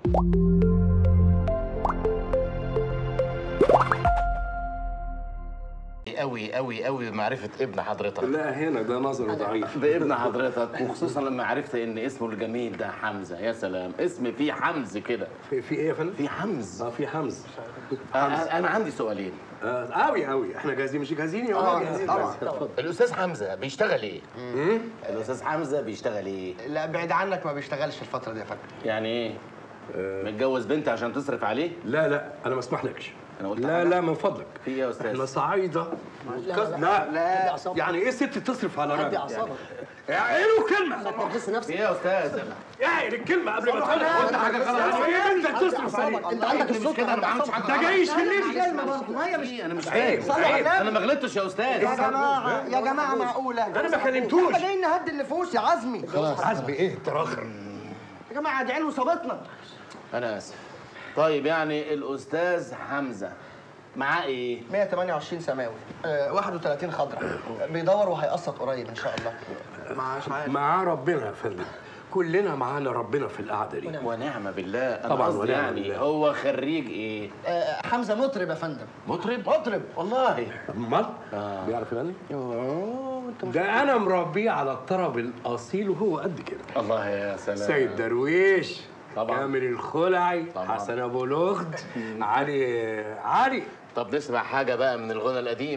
قوي قوي قوي بمعرفة ابن حضرتك. لا هنا ده نظره ضعيف. بابن حضرتك، وخصوصا لما عرفت ان اسمه الجميل ده حمزة. يا سلام، اسم فيه حمز كده. في ايه يا فندم؟ في حمز. في حمز. انا عندي سؤالين. قوي احنا جاهزين مش جاهزين يا ولد؟ جاهزين طبعا. الاستاذ حمزة بيشتغل ايه؟ الاستاذ حمزة بيشتغل ايه؟ لا بعيد عنك، ما بيشتغلش الفترة دي يا فندم. يعني ايه؟ متجوز بنت عشان تصرف عليه؟ لا انا ما اسمحلكش. انا قلت لا من فضلك. في ايه يا استاذ؟ احنا صعايدة. لا يعني ايه ست تصرف على راجل؟ اعقلوا كلمة. في ايه يا استاذ؟ اعقل الكلمة قبل ما تقولها. قلت حاجة غلط. يعني ايه انت تصرف عليه؟ انت عندك الصوت كده، انا ما عملتش حاجة. ده جاي يشيلني. انا مش عيب. انا ما غلطتش يا استاذ. يا جماعة يا جماعة معقولة؟ انا ما كلمتوش. احنا جايين نهدي النفوس يا عزمي. خلاص عزمي ايه التراخر؟ يا جماعة دي علو صابتنا. انا اسف. طيب يعني الاستاذ حمزة معاه ايه؟ 128 سماوي، 31 خضرا، بيدور وهيقسط قريب ان شاء الله. معاش عارف. معاه ربنا يا فندم، كلنا معانا ربنا في القعده دي. ونعم بالله. انا طبعا قصدي ونعم يعني بالله. هو خريج ايه؟ حمزة مطرب يا فندم. مطرب والله. امال؟ بيعرف يغني؟ ده انا مربيه على الطرب الاصيل وهو قد كده. الله يا سلام. سيد درويش طبعا. كامل الخلعي طبعا. حسن ابو لغد علي. طب نسمع حاجة بقى من الغنى القديم.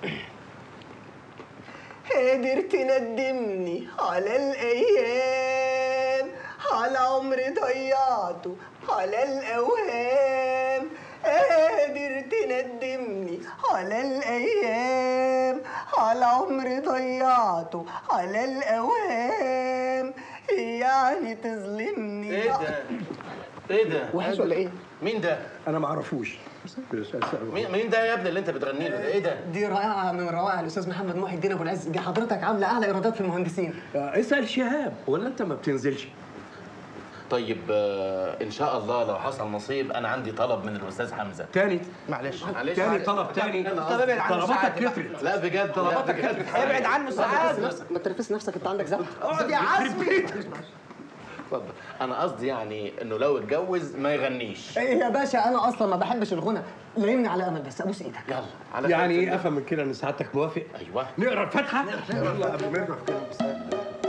قادر تندمني على الأيام، على عمري ضيعته على الأوهام. قادر تندمني على الأيام، على عمري ضيعته على الأوهام. يعني تظلمني. ايه ده؟ وحش ولا ايه؟ مين ده؟ انا ما اعرفوش. مين ده يا ابني اللي انت بتغني له ده؟ ايه ده؟ دي رائعة من روائع الأستاذ محمد محي الدين أبو العز، دي حضرتك عاملة أعلى إيرادات في المهندسين. اسال شهاب ولا انت ما بتنزلش؟ طيب ان شاء الله لو حصل نصيب انا عندي طلب من الاستاذ حمزة. تاني معلش تاني طلب تاني. طب ابعد عنه طلباتك ساعات. كترت. لا بجد طلباتك كترت. ابعد عنه ساعات. ما تنرفزش نفسك، أنت عندك زهق. اقعد يا عزمي. اتفضل. انا قصدي يعني انه لو اتجوز ما يغنيش. إيه يا باشا، أنا أصلا ما بحبش الغنى، لايمني على أمل بس أبوس إيدك. يلا على يعني خير. ايه افهم من كده ان سعادتك موافق؟ ايوه. نقرا الفاتحه؟ يلا قبل ما نقرا كده.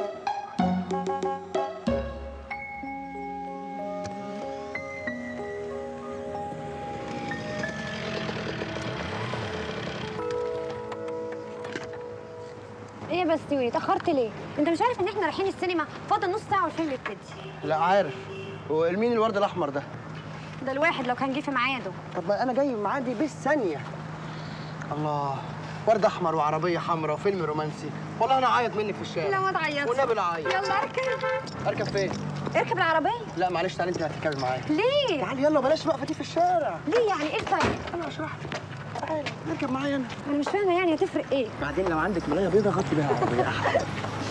ايه بس يوري اتاخرت ليه؟ انت مش عارف ان احنا رايحين السينما؟ فاضل نص ساعه والفيلم يبتدي. لا عارف. والمين الورد الاحمر ده؟ ده الواحد لو كان جه في ميعاده. طب ما انا جاي معادي بالثانيه. الله، ورد احمر وعربيه حمراء وفيلم رومانسي. والله انا اعيط منك في الشارع. لا ما تعيطش. والنبي لا اعيط. يلا اركب. اركب فين؟ اركب العربيه. لا معلش تعالي انت هتركبي معايا. ليه؟ تعالي يلا بلاش الوقفه دي في الشارع. ليه يعني؟ ايه الفرق؟ انا اشرح لك. تعالي اركب معايا انا. انا مش فاهمه يعني هتفرق ايه؟ بعدين لو عندك ملايه بيضه غطي بيها العربيه احلى.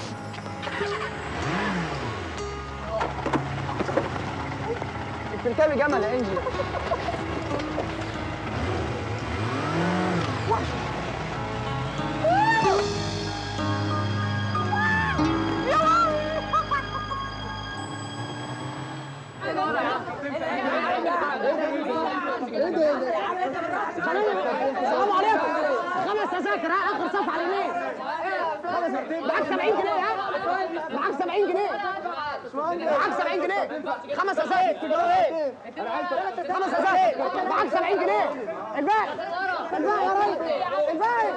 بتركبي جمل يا انجي. السلام عليكم. 5 تذاكر، ها آخر صف على اليمين. معاك 70 جنيه، ها؟ معاك 70 جنيه. معاك 70 جنيه. 5 تذاكر. 5 تذاكر. معاك 70 جنيه. الباقي يا ريس. الباقي.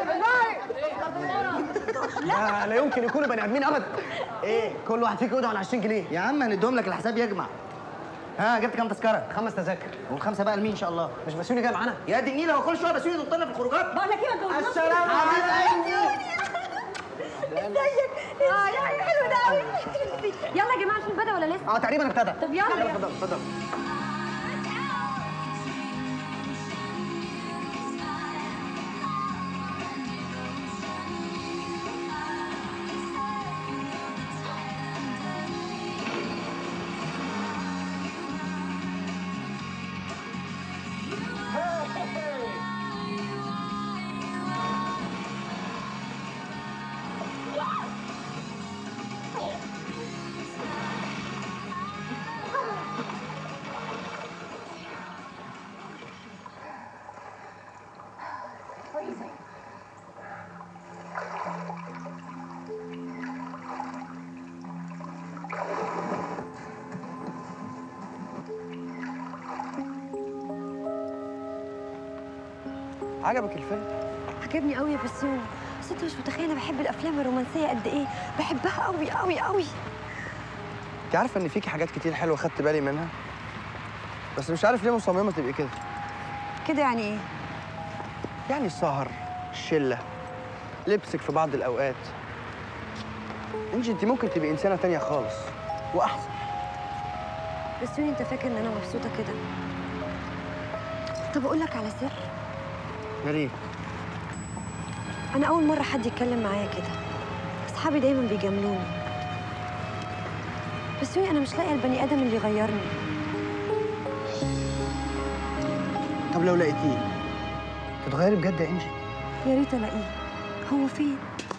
لا يمكن يكونوا بني ادمين ابدا. ايه؟ كل واحد فيكم يقعد على 20 جنيه. يا عم هنديهم لك الحساب يجمع. ها جبت كام تذكره؟ 5 تذاكر. والخمسه بقى لمين ان شاء الله؟ مش بسيوني جاي معانا؟ يا دي النيله، هو كل شويه بسيوني يضطنا في الخروجات. بقول لك ايه ما تجوزناش. السلام عليكم. ازيك؟ يا حلو ده قوي. يلا يا جماعه الفيلم بدا ولا لسه؟ تقريبا ابتدى. طب يلا. اتفضل. عجبك الفيلم؟ عجبني قوي يا بسيوني، بس انت مش متخيله بحب الافلام الرومانسيه قد ايه، بحبها قوي قوي قوي. انت عارفه ان فيكي حاجات كتير حلوه خدت بالي منها، بس مش عارف ليه مصممه تبقي كده. كده يعني ايه؟ يعني السهر، الشله، لبسك في بعض الاوقات. انت ممكن تبقي انسانه تانية خالص واحسن. بسيوني انت فاكر ان انا مبسوطه كده؟ طب اقول لك على سر؟ يا ريت. انا اول مره حد يتكلم معايا كده، اصحابي دايما بيجاملوني، بسيوني انا مش لاقيه البني ادم اللي يغيرني. طب لو لقيتيه تتغيري بجد يا انجي؟ يا ريت الاقيه. هو فين؟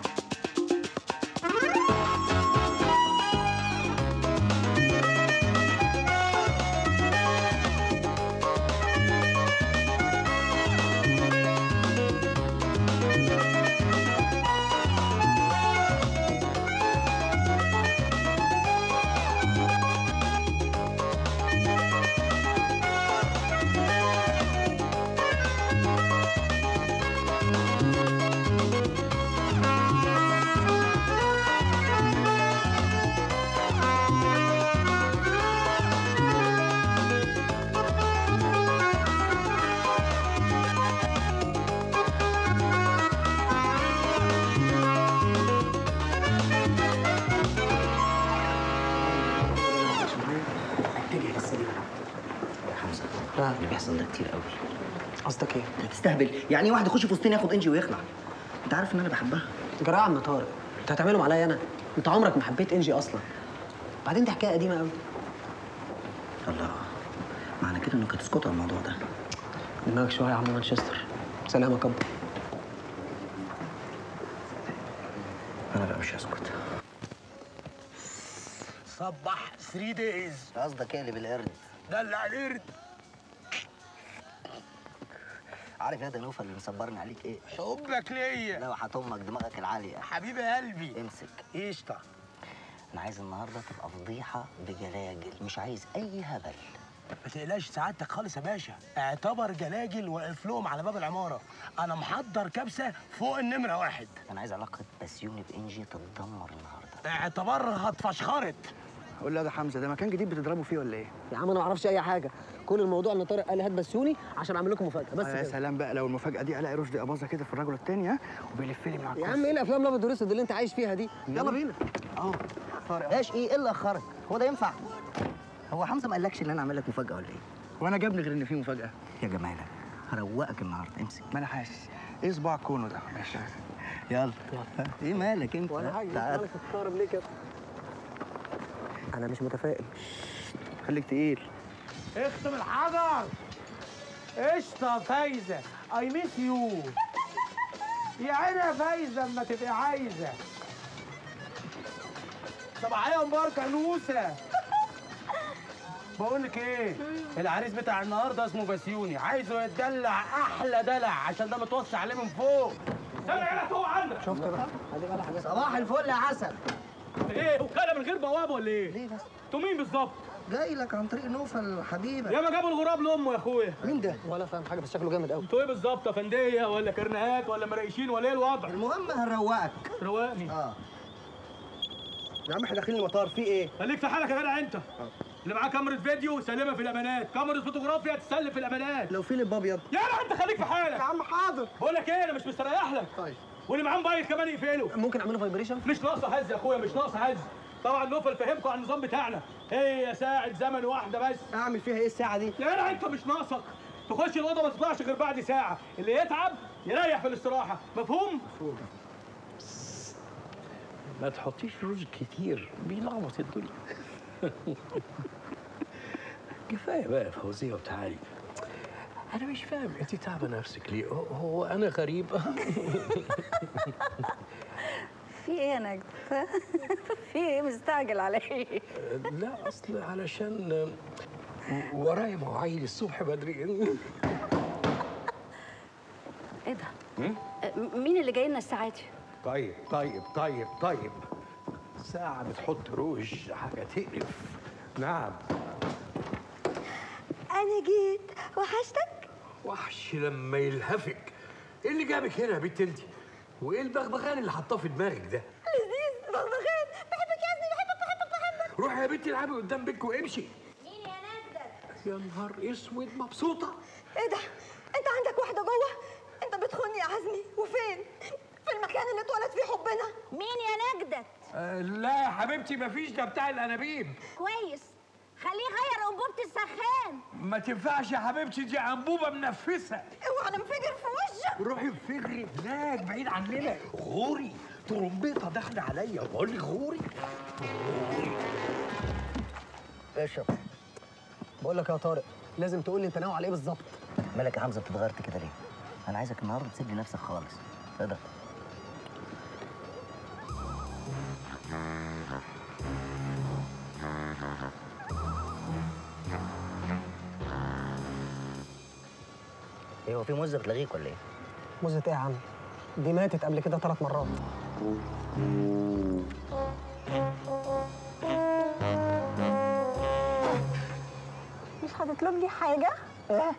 اللي بيحصل ده كتير قوي. قصدك ايه؟ انت هتستهبل، يعني ايه واحد يخش في وسطين ياخد انجي ويخلع؟ انت عارف ان انا بحبها. جراء يا عم طارق، انت هتعملهم عليا انا؟ انت عمرك ما حبيت انجي اصلا. بعدين دي حكايه قديمه قوي. الله، معنى كده انك هتسكت على الموضوع ده. دماغك شويه يا عم مانشستر. سلام يا كبر. انا بقى مش هسكت. صبح 3 دايز. قصدك ايه اللي بالقرد؟ دلع القرد. عارف يا ده نوفل اللي مصبرني عليك ايه؟ حبك ليا. لا وحتمك دماغك العاليه. حبيب قلبي. امسك. قشطه. انا عايز النهارده تبقى فضيحه بجلاجل، مش عايز اي هبل. ما تقلقش سعادتك خالص يا باشا، اعتبر جلاجل واقف لهم على باب العماره. انا محضر كبسه فوق النمره 1. انا عايز علاقه بسيوني بانجي تتدمر النهارده. اعتبرها اتفشخرت. قول لي ده حمزه ده مكان جديد بتضربوا فيه ولا ايه؟ يا عم انا ما اعرفش اي حاجه، كل الموضوع ان طارق قال لي هات بسيوني عشان اعمل لكم مفاجاه بس يا كده. سلام بقى لو المفاجاه دي الاقي رشدي اباظه كده في الرجل التاني ها وبيلف لي مع يا عم ايه الافلام الابيض والاسود اللي انت عايش فيها دي؟ يلا بينا. طارق. ايش ايه اللي اخرك؟ هو ده ينفع؟ هو حمزه ما قالكش ان انا اعمل لك مفاجاه ولا ايه؟ وانا جابني غير ان في مفاجاه. يا جمالك هروقك النهارده، امسك. ما انا حاسس. ايه صباع كونه ده؟ ماشي. يلا. ايه مالك انت؟ ولا حاجه، تعال. مالك تستغرب ليه كده؟ انا مش متفائل. خليك تقيل. اختم الحجر. قشطه فايزه، اي ميس يو. يا عيني يا فايزه اما تبقي عايزه. صباحيه مباركه نوسه. بقول لك ايه؟ العريس بتاع النهارده اسمه بسيوني، عايزه يتدلع احلى دلع عشان ده متوصي عليه من فوق. استنى يا هو عندك. شفت بقى؟ ادي بقى حاجات. صباح الفل يا عسل. ايه وكاله من غير بوابه ولا ايه؟ ليه بس؟ انتوا مين بالظبط؟ جاي لك عن طريق نوفل حبيبك. ياما جابوا الغراب لامه يا اخويا. مين ده؟ ولا فاهم حاجه بس شكله جامد قوي. انتوا ايه بالظبط؟ افنديه ولا كرنيهات ولا مريشين ولا ايه الوضع؟ المهم هنروقك. روقني. يا عم احنا داخلين المطار في ايه؟ خليك في حالك يا جدع انت. اللي معاه كاميرا فيديو سلمها في الامانات، كاميرا فوتوغرافيا تسلم في الامانات. لو في لب ابيض. يا جدع انت خليك في حالك. يا عم حاضر. بقول لك ايه انا مش مستريح لك. طيب. واللي معاه موبايل كمان يقفله. ممكن اعمله فايبريشن؟ مش ناقصه هز يا اخويا، مش ناقصه هز. طبعا نوفل فهمكم على النظام بتاعنا، هي ساعة زمن واحدة بس. اعمل فيها ايه الساعه دي؟ يا جدع انت مش ناقصك. تخش الأوضة ما تطلعش غير بعد ساعة، اللي يتعب يريح في الاستراحة، مفهوم؟ مفهوم. ما تحطيش رز كتير بيلخبط الدنيا. كفايه بقى فوزيه وتعالي. انا مش فاهم انت تعبه نفسك ليه؟ هو انا غريب؟ في ايه يا نجد؟ في ايه مستعجل على ايه؟ لا اصل علشان ورايا مواعيد الصبح بدري. ايه ده؟ مين اللي جاي لنا الساعه دي؟ طيب طيب طيب طيب. ساعة بتحط روج حاجة تقرف. نعم. انا جيت. وحشتك؟ وحش لما يلهفك. ايه اللي جابك هنا يا بنت انت؟ وايه البغبغان اللي حطاه في دماغك ده؟ لذيذ بغبغان. بحبك يا ابني، بحبك. روحي يا بنتي العبي قدام بيتك وامشي. مين يا نجدة؟ يا نهار اسود، مبسوطه؟ ايه ده؟ انت عندك واحده جوه؟ انت بتخوني يا عزمي. وفين؟ في المكان اللي اتولد فيه حبنا. مين يا نجدة؟ لا يا حبيبتي مفيش، ده بتاع الانابيب. كويس، خليه يغير انبوبة السخان. ما تنفعش يا حبيبتي، دي انبوبه منفسه. اوعى ننفجر في وشك. روحي انفجري هناك بعيد عننا. غوري، ترمبيطه داخله عليا وبقول لك غوري. اشرب. بقول لك يا طارق، لازم تقول لي انت ناوي على ايه بالظبط. مالك يا حمزه بتتغيرت كده ليه؟ انا عايزك النهارده تسيب لي نفسك خالص. تقدر؟ ايه هو في موزه بتلغيك ولا ايه؟ موزة ايه يا عم؟ دي ماتت قبل كده 3 مرات. مش هتطلب لي حاجه؟ ايه؟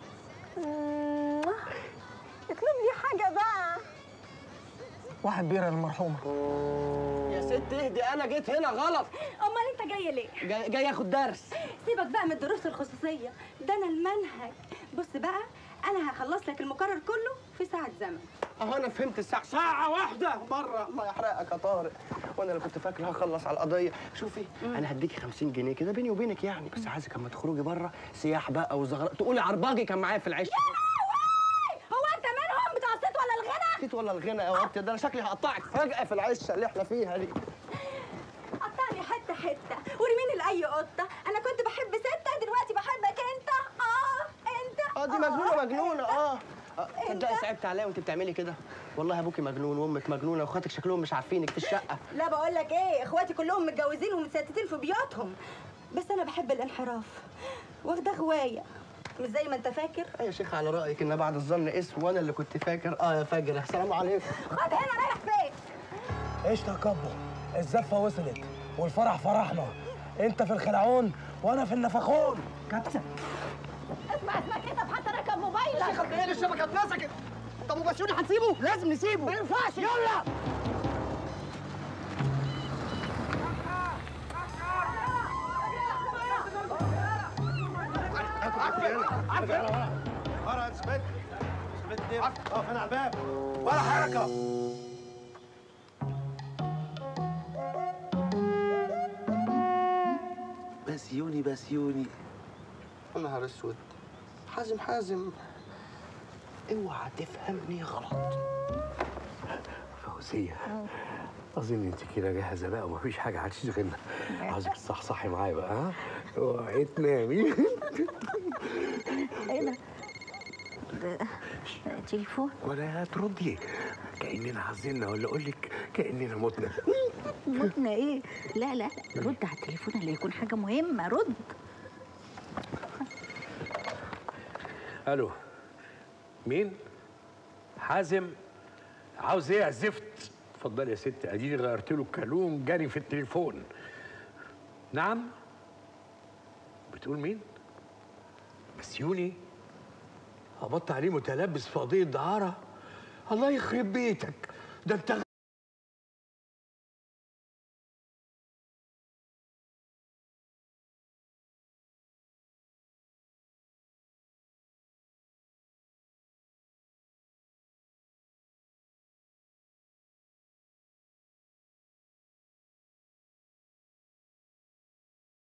اطلب لي حاجه بقى. 1 بيرة للمرحومة. يا ست اهدي، أنا جيت هنا غلط. امال انت جاي ليه؟ جاي آخد درس. سيبك بقى من الدروس الخصوصيه، ده انا المنهج. بص بقى، انا هخلص لك المقرر كله في ساعه زمن. أهو أنا فهمت ساعة واحدة بره. الله يحرقك يا طارق. وأنا اللي كنت فاكر هخلص على القضية. شوفي، أنا هديكي 50 جنيه كده بيني وبينك يعني، بس عايزك أما تخرجي بره سياح بقى وزغرة تقولي عرباجي كان معايا في العيش. هو انت منهم بتاع الصيت ولا الغنى؟ نسيت ولا الغنى يا وقت ده؟ أنا شكلي هقطعك فجأة في العشه اللي إحنا فيها دي. قطعني حته حته ورميني لاي قطه. انا كنت بحب ستة، دلوقتي بحبك انت. انت دي مجنونة. تصدقي صعبت عليا وانت بتعملي كده. والله ابوكي مجنون وامك مجنونه واخواتك شكلهم مش عارفينك في الشقه. لا بقول لك ايه، اخواتي كلهم متجوزين ومتستتين في بيوتهم، بس انا بحب الانحراف، واخده هوايه، مش زي ما انت فاكر. يا شيخ على رايك ان بعد الظن اسم، وانا اللي كنت فاكر. يا فجر، السلام عليكم. خد هنا، رايح فين؟ قشطة يا كابو، الزفة وصلت والفرح فرحنا. انت في الخلعون وانا في النفخون. كابتن اسمع كده، حتى ركب موبايلك. شيخ ايه الشبكه اتمسكت. طب وبسيوني هتسيبه؟ لازم نسيبه. ما ينفعش. يلا اقف هنا على الباب ولا حركه. بسيوني بسيوني. يا نهار اسود. حازم، اوعى تفهمني غلط. فوزيه، اظن انت كده جاهزه بقى ومفيش حاجه هتشغلنا. عاوزك تصحصحي معايا بقى. ها؟ اوعي تنامي. ايه ده؟ تليفون؟ ولا تردي كاننا عزلنا، ولا اقول لك كاننا متنا. متنا ايه؟ لا رد على التليفون اللي يكون حاجه مهمه. رد. الو، مين؟ حازم؟ عاوز ايه يا زفت؟ اتفضلي يا ست، اديني غيرت له الكالون جري في التليفون. نعم؟ بتقول مين؟ بسيوني؟ هبط عليه متلبس في قضيه دعاره؟ الله يخرب بيتك، ده انت